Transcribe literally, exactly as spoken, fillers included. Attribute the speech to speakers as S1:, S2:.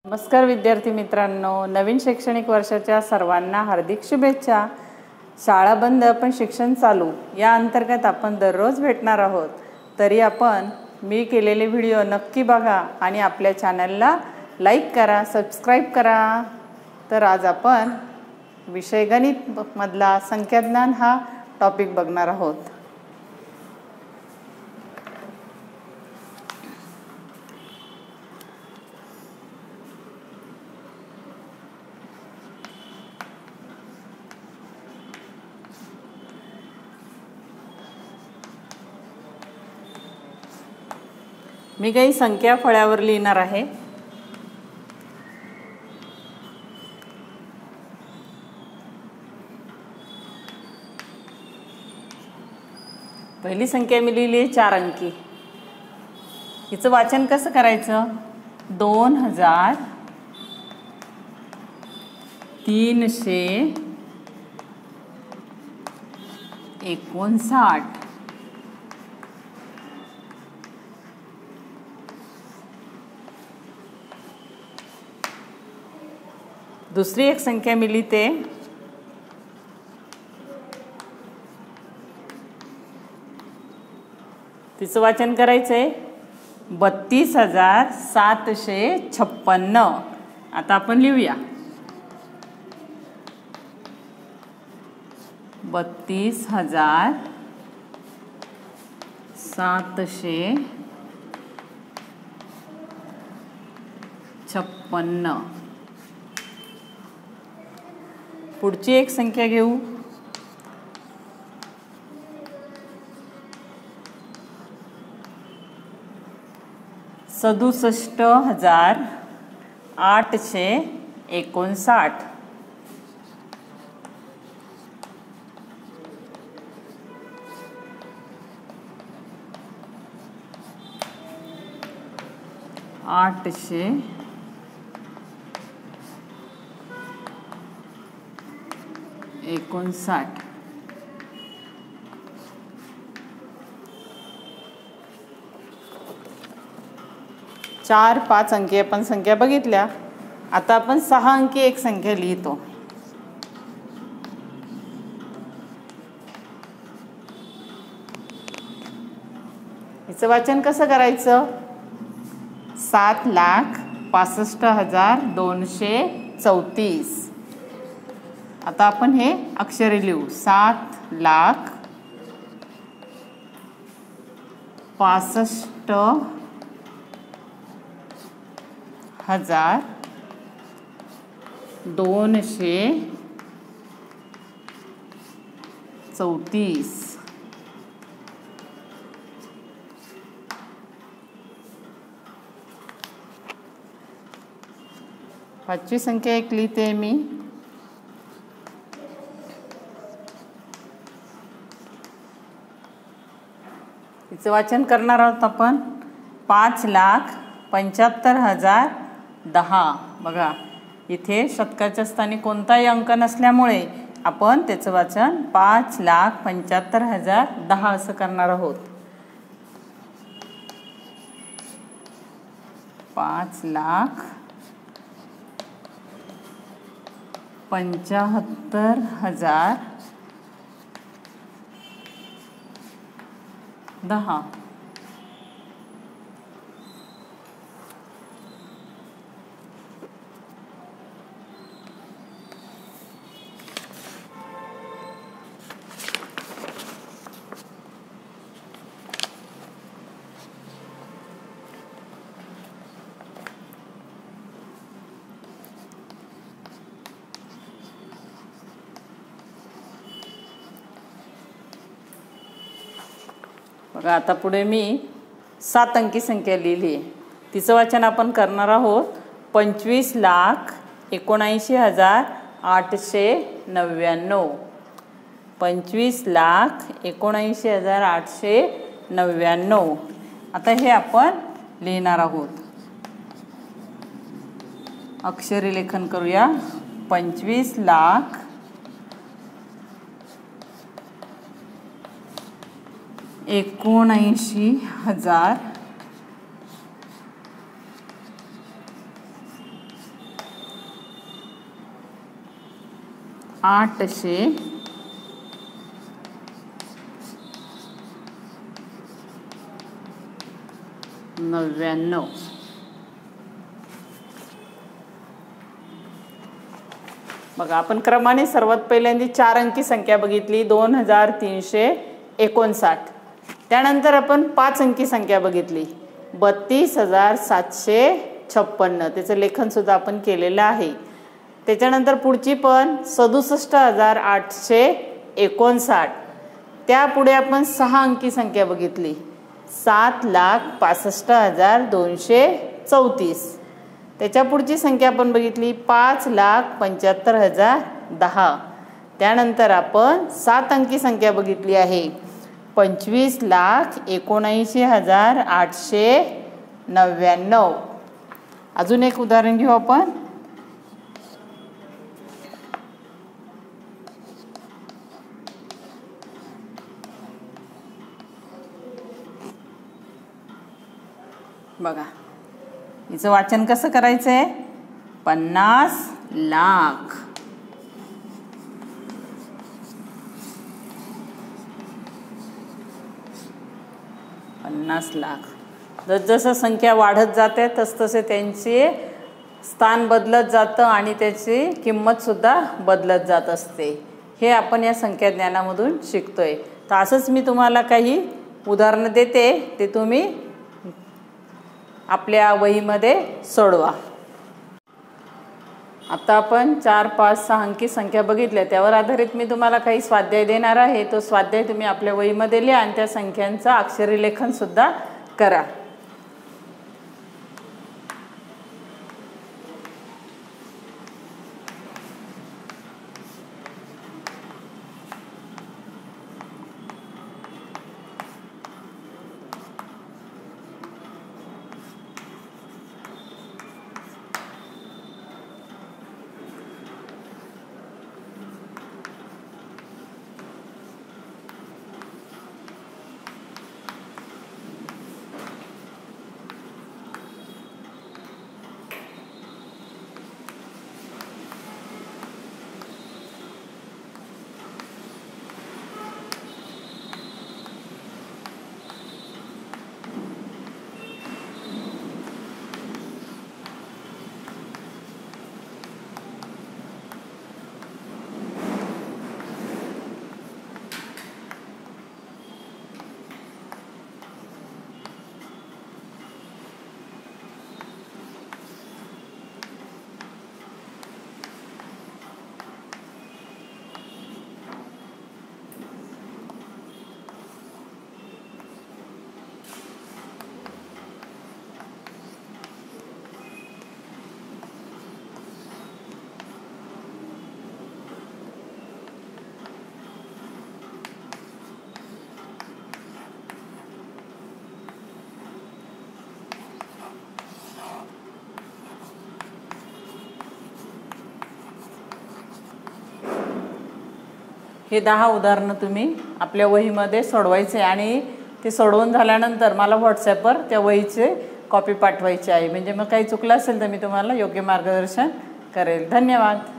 S1: नमस्कार विद्यार्थी मित्रांनो, नवीन शैक्षणिक वर्षाच्या सर्वांना हार्दिक शुभेच्छा। शाळा बंद पण शिक्षण चालू या अंतर्गत आपण दररोज भेटणार आहोत। तरी आपण मी केलेले व्हिडिओ नक्की बघा आणि आपल्या चॅनलला लाईक करा, सबस्क्राइब करा। तर आज आपण विषय गणित मधला संख्याज्ञान हा टॉपिक बघणार आहोत। मी काही संख्या फळ्यावर लिहिणार आहे। पहिली संख्या मी लिहिली आहे चार अंकी। हिचं वाचन कसं करायचं? दोन हजार तीनशे एकोणसाठ। दुसरी एक संख्या मी लिहिते तिचं वाचन करायचंय बत्तीस हजार सातशे छप्पन्न। आता आपण लिहूया बत्तीस हजार सातशे छप्पन्न। पुढची एक संख्या घेऊ सदुसष्ट हजार आठशे एकोणसाठ। आठशे एकोणसाठ। चार पाच अंकी आपण संख्या बघितल्या। आता आपण सहा अंकी एक संख्या लिहितो। हिचं वाचन कसं करायचं? सात लाख पासष्ट हजार दोनशे चौतीस। आता आपण हे अक्षरे लिहू सात लाख पासष्ट हजार दोनशे चौतीस। पाचवी संख्या एक लिहिते मी हिचं वाचन करणार आहोत आपण पाच लाख पंच्याहत्तर हजार दहा। बघा इथे शतकाच्या स्थानी कोणताही अंक नसल्यामुळे आपण त्याचं वाचन पाच लाख पंच्याहत्तर हजार दहा असं करणार आहोत। पाच लाख पंच्याहत्तर हजार दहा। बघा आता पुढे मी सात अंकी संख्या लिहिली आहे। तिचं वाचन आपण करणार आहोत पंचवीस लाख एकोणऐंशी हजार आठशे नव्याण्णव। पंचवीस लाख एकोणऐंशी हजार आठशे नव्याण्णव। आता हे आपण लिहिणार आहोत। अक्षरी लेखन करूया पंचवीस लाख एकोणऐंशी हजार आठशे नव्याण्णव. बघा, आपण क्रमाने सर्वात पहिल्यांदा चार अंकी संख्या बघितली, दोन हजार तीनशे एकोणसाठ. त्यानंतर आपण पाच अंकी संख्या बघितली, बत्तीस हजार सातशे छप्पन्न. त्याचं लेखन सुद्धा आपण केलेलं आहे. त्याच्यानंतर पुढची पण सदुसष्ट हजार आठशे एकोणसाठ. त्यापुढे आपण सहा अंकी संख्या बघितली, सात लाख पासष्ट हजार दोनशे चौतीस. त्याच्या पुढची संख्या आपण बघितली पाच लाख पंच्याहत्तर हजार दहा. त्यानंतर आपण सात अंकी संख्या बघितली आहे, पंचवीस लाख एकोणऐंशी हजार आठशे नव्याण्णव. अजून एक उदाहरण घेऊ आपण. बघा, हिचं वाचन कसं करायचं आहे, पन्नास लाख. पन्नास लाख. जसजसं संख्या वाढत जाते तसतसे त्यांचे स्थान बदलत जातं आणि त्याची किंमतसुद्धा बदलत जात असते. हे आपण या संख्या ज्ञानामधून शिकतोय. तर असंच मी तुम्हाला काही उदाहरणं देते, ते तुम्ही आपल्या वहीमध्ये सोडवा. आता आपण चार पाच सहा अंकी संख्या बघितल्या, त्यावर आधारित मी तुम्हाला काही स्वाध्याय देणार आहे. तो स्वाध्याय तुम्ही आपल्या वहीमध्ये लिहा आणि त्या संख्यांचं अक्षरी लेखन सुद्धा करा. हे दहा उदाहरणं तुम्ही आपल्या वहीमध्ये सोडवायचे आणि ते सोडवून झाल्यानंतर मला व्हॉट्सॲपवर त्या वहीचे कॉपी पाठवायची आहे. म्हणजे मग काही चुकलं असेल तर मी तुम्हाला योग्य मार्गदर्शन करेल. धन्यवाद.